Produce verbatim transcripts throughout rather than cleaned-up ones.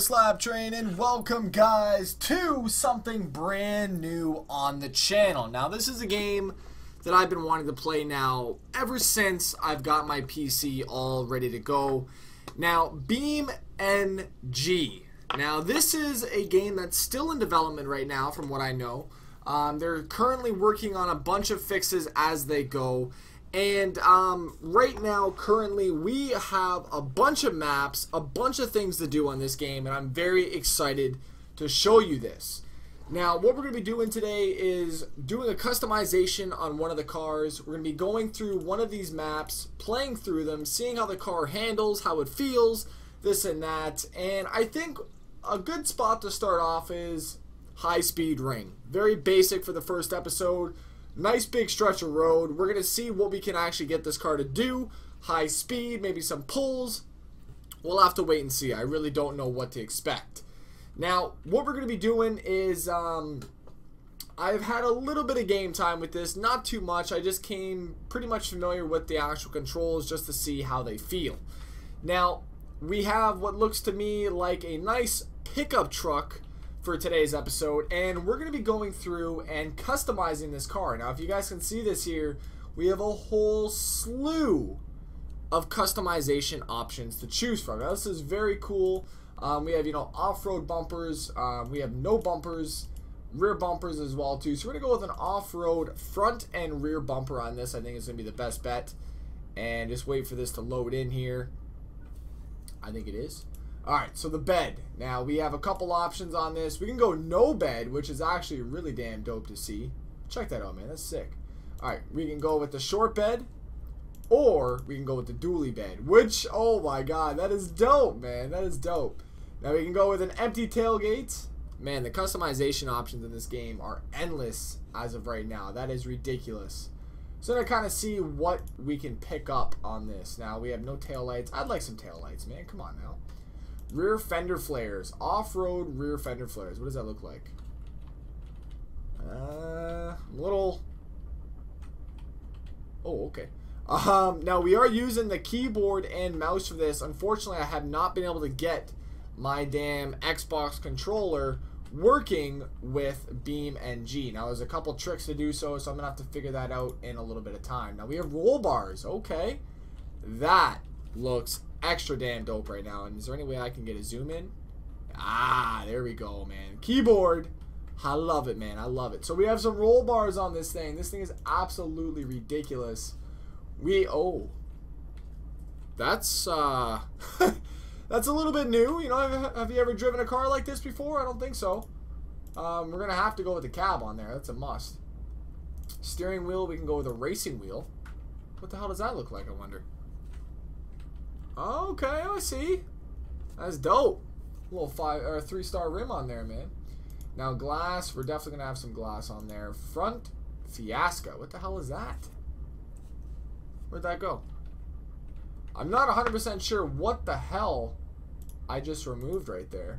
Slap Train, and welcome guys to something brand new on the channel. Now this is a game that I've been wanting to play now ever since I've got my P C all ready to go. Now BeamNG. Now this is a game that's still in development right now from what I know. Um, they're currently working on a bunch of fixes as they go. And um, right now, currently, we have a bunch of maps, a bunch of things to do on this game, and I'm very excited to show you this. Now, what we're going to be doing today is doing a customization on one of the cars. We're going to be going through one of these maps, playing through them, seeing how the car handles, how it feels, this and that. And I think a good spot to start off is High Speed Ring. Very basic for the first episode. Nice big stretch of road. We're going to see what we can actually get this car to do. High speed, maybe some pulls. We'll have to wait and see. I really don't know what to expect. Now, what we're going to be doing is, um, I've had a little bit of game time with this. Not too much. I just came pretty much familiar with the actual controls just to see how they feel. Now, we have what looks to me like a nice pickup truck for today's episode, and we're going to be going through and customizing this car. Now if you guys can see this here, we have a whole slew of customization options to choose from. Now this is very cool. Um, we have, you know, off-road bumpers, um, we have no bumpers, rear bumpers as well too. So we're going to go with an off-road front and rear bumper on this. I think it's going to be the best bet, and just wait for this to load in here. I think it is. Alright, so the bed. Now, we have a couple options on this. We can go no bed, which is actually really damn dope to see. Check that out, man. That's sick. Alright, we can go with the short bed, or we can go with the dually bed, which, oh my god, that is dope, man. That is dope. Now, we can go with an empty tailgate. Man, the customization options in this game are endless as of right now. That is ridiculous. So, to kind of see what we can pick up on this. Now, we have no taillights. I'd like some taillights, man. Come on now. Rear fender flares. Off-road rear fender flares. What does that look like? Uh, a little... Oh, okay. Um, now, we are using the keyboard and mouse for this. Unfortunately, I have not been able to get my damn Xbox controller working with BeamNG. Now, there's a couple tricks to do so, so I'm going to have to figure that out in a little bit of time. Now, we have roll bars. Okay. That looks extra damn dope right now. And is there any way I can get a zoom in? Ah, there we go, man. Keyboard. I love it, man. I love it. So we have some roll bars on this thing. This thing is absolutely ridiculous. We, oh. That's, uh, that's a little bit new. You know, have, have you ever driven a car like this before? I don't think so. Um, we're going to have to go with the cab on there. That's a must. Steering wheel, we can go with a racing wheel. What the hell does that look like, I wonder? Okay, I see. That's dope. A little five or three star rim on there, man. Now glass, we're definitely gonna have some glass on there. Front Fiasco. What the hell is that? Where'd that go? I'm not one hundred percent sure what the hell I just removed right there.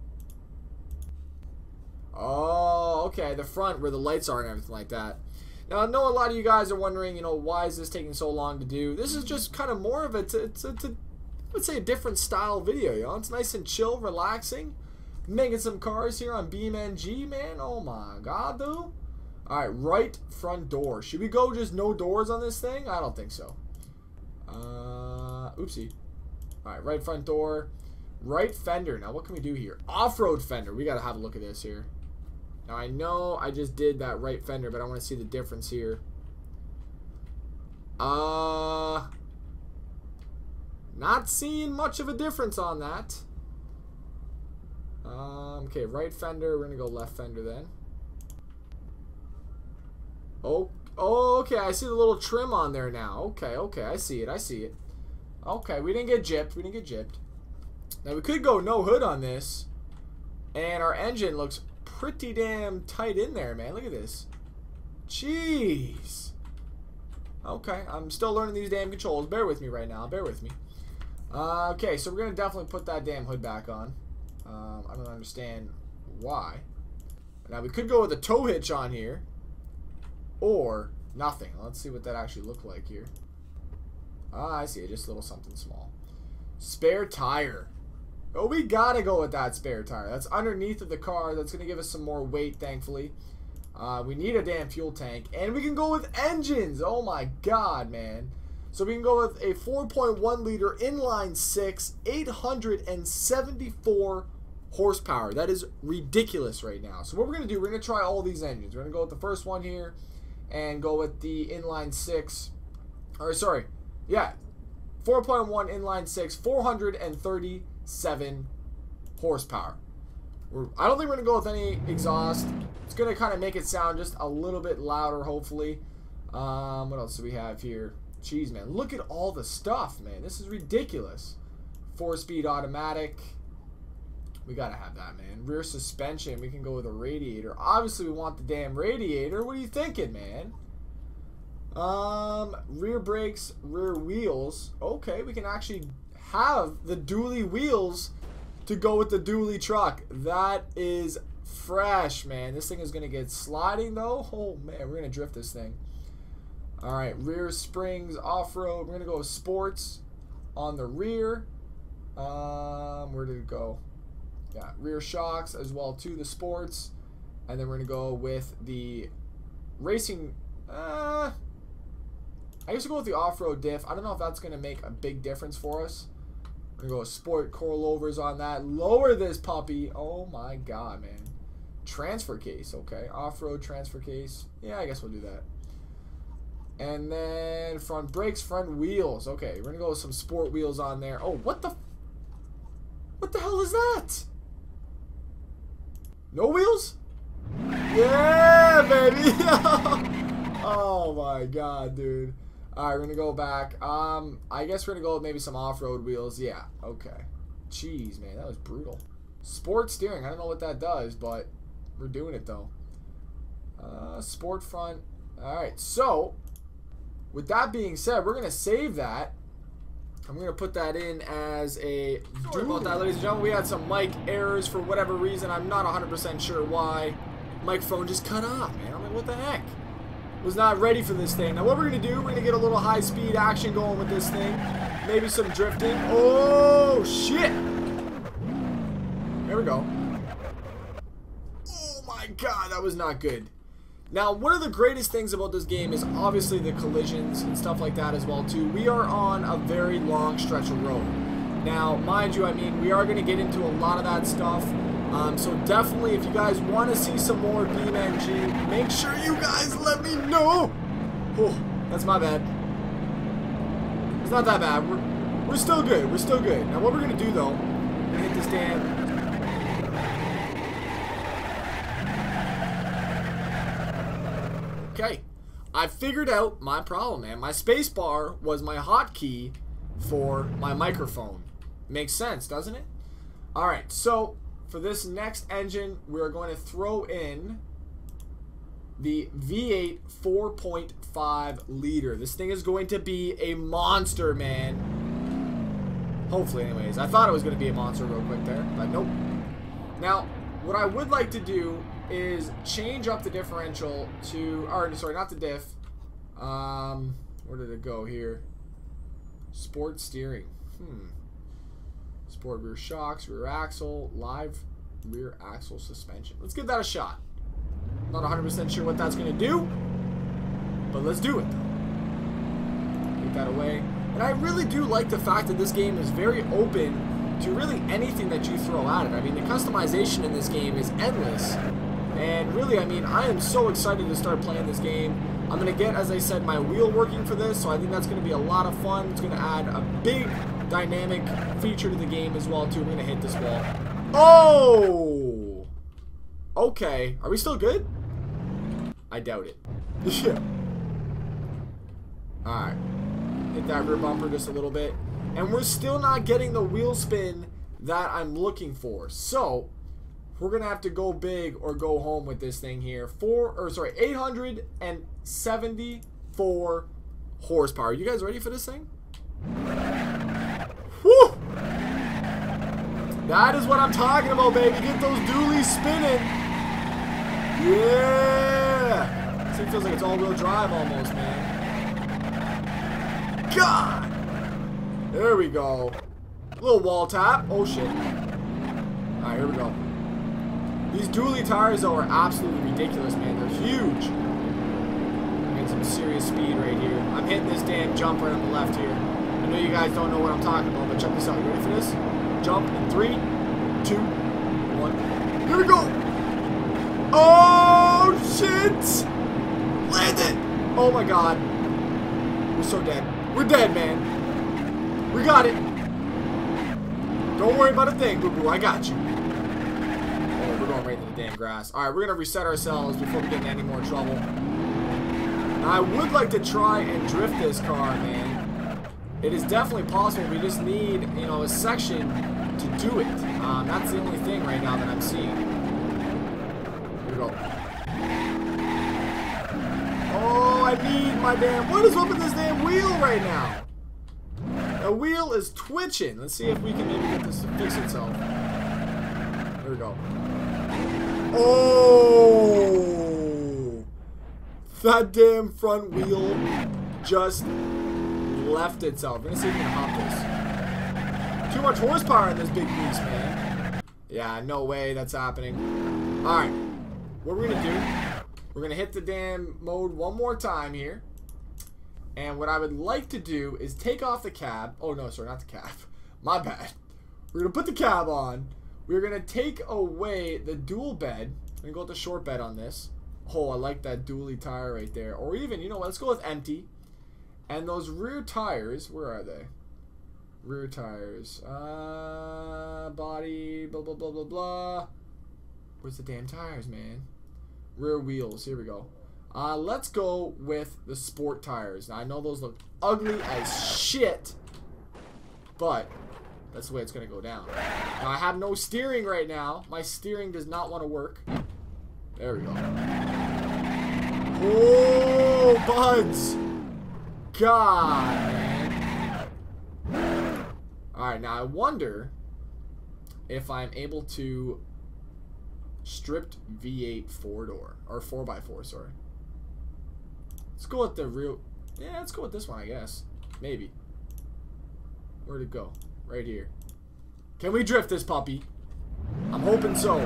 Oh, okay. The front where the lights are and everything like that. Now, I know a lot of you guys are wondering, you know, why is this taking so long to do? This is just kind of more of a, it's a, it's a, it's a I would say a different style video, you know? It's nice and chill, relaxing. Making some cars here on BeamNG, man. Oh my god, dude. Alright, right front door. Should we go just no doors on this thing? I don't think so. Uh, oopsie. Alright, right front door. Right fender. Now, what can we do here? Off-road fender. We gotta have a look at this here. Now, I know I just did that right fender, but I want to see the difference here. Uh, not seeing much of a difference on that. Um, okay, right fender. We're going to go left fender then. Oh, oh, okay. I see the little trim on there now. Okay, okay. I see it. I see it. Okay, we didn't get gypped. We didn't get gypped. Now, we could go no hood on this. And our engine looks pretty damn tight in there, man. Look at this. Jeez. Okay, I'm still learning these damn controls. Bear with me right now. Bear with me. Uh, okay, so we're going to definitely put that damn hood back on. Um, I don't understand why. Now, we could go with a tow hitch on here. Or nothing. Let's see what that actually looked like here. Ah, I see it. Just a little something small. Spare tire. Oh, we gotta go with that spare tire. That's underneath of the car. That's gonna give us some more weight, thankfully. Uh, we need a damn fuel tank. And we can go with engines. Oh my god, man. So we can go with a four point one liter inline six, eight hundred seventy-four horsepower. That is ridiculous right now. So what we're going to do, we're going to try all these engines. We're going to go with the first one here and go with the inline six. Or sorry, yeah, four point one inline six, four hundred thirty-seven horsepower. We're, I don't think we're going to go with any exhaust. It's going to kind of make it sound just a little bit louder, hopefully. Um, what else do we have here? Jeez, man. Look at all the stuff, man. This is ridiculous. Four-speed automatic. We got to have that, man. Rear suspension. We can go with a radiator. Obviously, we want the damn radiator. What are you thinking, man? Um, rear brakes, rear wheels. Okay, we can actually have the dually wheels to go with the dually truck. That is fresh, man. This thing is going to get sliding, though. Oh, man, we're going to drift this thing. All right, rear springs, off-road. We're going to go with sports on the rear. Um, where did it go? Yeah, rear shocks as well, to the sports. And then we're going to go with the racing. Uh, I guess we'll go with the off-road diff. I don't know if that's going to make a big difference for us. We're going to go with sport coilovers on that. Lower this puppy. Oh, my God, man. Transfer case, okay. Off-road transfer case. Yeah, I guess we'll do that. And then front brakes, front wheels. Okay, we're going to go with some sport wheels on there. Oh, what the... What the hell is that? No wheels? Yeah, baby! Oh, my God, dude. Alright, we're going to go back. Um, I guess we're going to go with maybe some off-road wheels. Yeah, okay. Jeez, man, that was brutal. Sport steering. I don't know what that does, but we're doing it, though. Uh, sport front. Alright, so... With that being said, we're going to save that. I'm going to put that in as a... Sorry about that, ladies and gentlemen. We had some mic errors for whatever reason. I'm not one hundred percent sure why. Microphone just cut off, man. I'm like, what the heck? Was not ready for this thing. Now, what we're going to do, we're going to get a little high-speed action going with this thing. Maybe some drifting. Oh, shit! There we go. Oh, my God. That was not good. Now, one of the greatest things about this game is obviously the collisions and stuff like that as well, too. We are on a very long stretch of road. Now, mind you, I mean, we are going to get into a lot of that stuff. Um, so definitely, if you guys want to see some more BeamNG, make sure you guys let me know. Oh, that's my bad. It's not that bad. We're, we're still good. We're still good. Now, what we're going to do, though, we're going to hit this damn... Okay, I figured out my problem, man. My space bar was my hotkey for my microphone. Makes sense, doesn't it? Alright, so for this next engine, we're going to throw in the V eight four point five liter. This thing is going to be a monster, man. Hopefully, anyways. I thought it was going to be a monster real quick there, but nope. Now, what I would like to do is change up the differential to, or sorry, not the diff. Um, where did it go here? Sport steering. Hmm. Sport rear shocks, rear axle, live rear axle suspension. Let's give that a shot. Not one hundred percent sure what that's going to do, but let's do it. Take that away. And I really do like the fact that this game is very open to really anything that you throw at it. I mean, the customization in this game is endless. And really, I mean, I am so excited to start playing this game. I'm going to get, as I said, my wheel working for this, so I think that's going to be a lot of fun. It's going to add a big dynamic feature to the game as well, too. I'm going to hit this wall. Oh! Okay. Are we still good? I doubt it. Yeah. Alright. Hit that rear bumper just a little bit. And we're still not getting the wheel spin that I'm looking for. So... we're gonna have to go big or go home with this thing here. Four or sorry, eight hundred seventy-four horsepower. You guys ready for this thing? Whew! That is what I'm talking about, baby. Get those dualies spinning. Yeah! This thing feels like it's all-wheel drive almost, man. God! There we go. Little wall tap. Oh, shit. Alright, here we go. These dually tires, though, are absolutely ridiculous, man. They're huge. Getting some serious speed right here. I'm hitting this damn jump right on the left here. I know you guys don't know what I'm talking about, but check this out. You ready for this? Jump in three, two, one. Here we go! Oh, shit! Landed! Oh, my God. We're so dead. We're dead, man. We got it. Don't worry about a thing, boo-boo. I got you. Oh, we're going right into the damn grass. Alright, we're going to reset ourselves before we get in any more trouble. Now, I would like to try and drift this car, man. It is definitely possible. We just need, you know, a section to do it. Um, that's the only thing right now that I'm seeing. Here we go. Oh, I need my damn... What is up with this damn wheel right now? The wheel is twitching. Let's see if we can maybe get this to fix itself. There we go. Oh! That damn front wheel just left itself. We're gonna see if we can hop this. Too much horsepower in this big beast, man. Yeah, no way that's happening. Alright. What we're gonna do, we're gonna hit the damn mode one more time here. And what I would like to do is take off the cab. Oh, no, sorry, not the cab. My bad. We're going to put the cab on. We're going to take away the dual bed. I'm going to go with the short bed on this. Oh, I like that dually tire right there. Or even, you know what, let's go with empty. And those rear tires, where are they? Rear tires. Uh, body, blah, blah, blah, blah, blah. Where's the damn tires, man? Rear wheels, here we go. Uh, let's go with the sport tires. Now, I know those look ugly as shit, but that's the way it's going to go down. Now, I have no steering right now. My steering does not want to work. There we go. Oh, buds. God, man. Alright, now I wonder if I'm able to stripped V eight four-door, or four by four, sorry. Let's go with the real... Yeah, let's go with this one, I guess. Maybe. Where'd it go? Right here. Can we drift this puppy? I'm hoping so.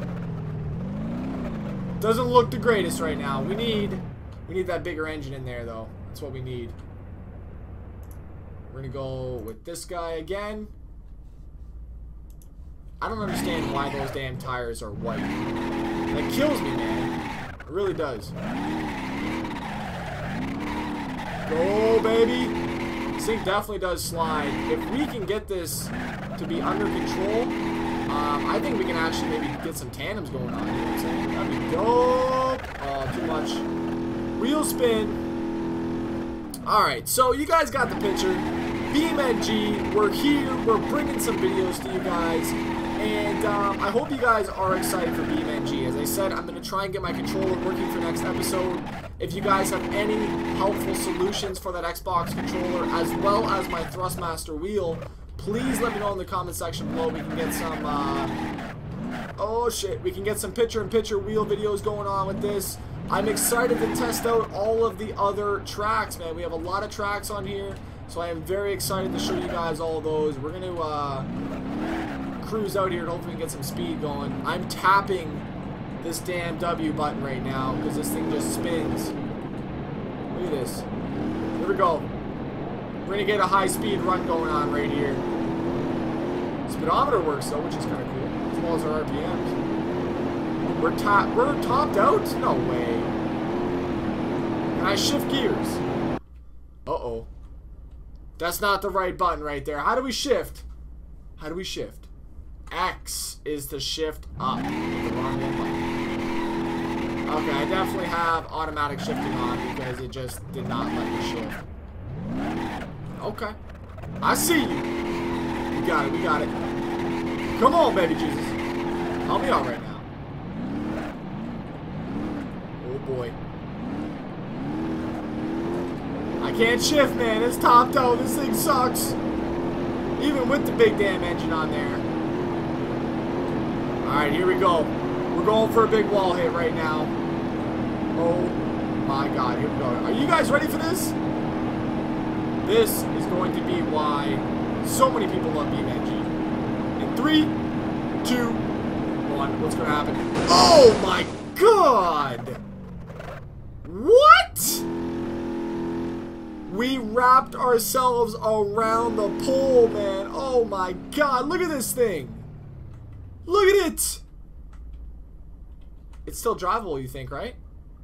Doesn't look the greatest right now. We need... We need that bigger engine in there, though. That's what we need. We're gonna go with this guy again. I don't understand why those damn tires are white. That kills me, man. It really does. Go, baby. This thing definitely does slide. If we can get this to be under control, um, I think we can actually maybe get some tandems going on. You know what I'm saying? That'd be dope. Oh, too much. Wheel spin. Alright, so you guys got the picture. BeamNG, we're here. We're bringing some videos to you guys. And um, I hope you guys are excited for BeamNG. As I said, I'm going to try and get my controller working for next episode. If you guys have any helpful solutions for that Xbox controller, as well as my Thrustmaster wheel, please let me know in the comment section below. We can get some, uh, oh shit, we can get some picture-in-picture wheel videos going on with this. I'm excited to test out all of the other tracks, man. We have a lot of tracks on here, so I am very excited to show you guys all of those. We're going to uh, cruise out here and hopefully get some speed going. I'm tapping this damn W button right now because this thing just spins. Look at this. Here we go. We're gonna get a high speed run going on right here. Speedometer works though, which is kind of cool, as well as our R P Ms. We're top. We're topped out? No way. Can I shift gears? Uh oh. That's not the right button right there. How do we shift? How do we shift? X is to shift up. With the wrong button. Okay, I definitely have automatic shifting on because it just did not let me shift. Okay. I see you. We got it, we got it. Come on, baby Jesus. Help me out right now. Oh boy. I can't shift, man. It's topped out. This thing sucks. Even with the big damn engine on there. Alright, here we go. We're going for a big wall hit right now. Oh my god, here we go. Are you guys ready for this? This is going to be why So many people love B M N G. In three, two, one. What's going to happen? Oh my god! What? We wrapped ourselves around the pole, man. Oh my god, look at this thing. Look at it. It's still drivable, you think, right?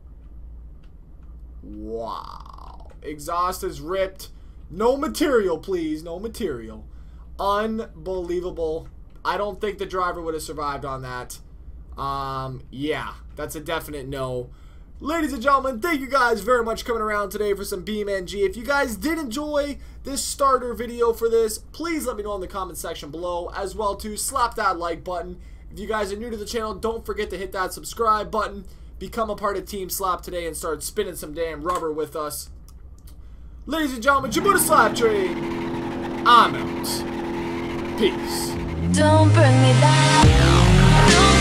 Wow. Exhaust is ripped. No material, please. No material. Unbelievable. I don't think the driver would have survived on that. Um, yeah, that's a definite no. Ladies and gentlemen, thank you guys very much for coming around today for some B M N G. If you guys did enjoy this starter video for this, please let me know in the comment section below. As well, too, slap that like button. If you guys are new to the channel, don't forget to hit that subscribe button. Become a part of Team Slap today and start spinning some damn rubber with us. Ladies and gentlemen, Jabuda Slap Train. I'm out. Peace. Don't bring me down.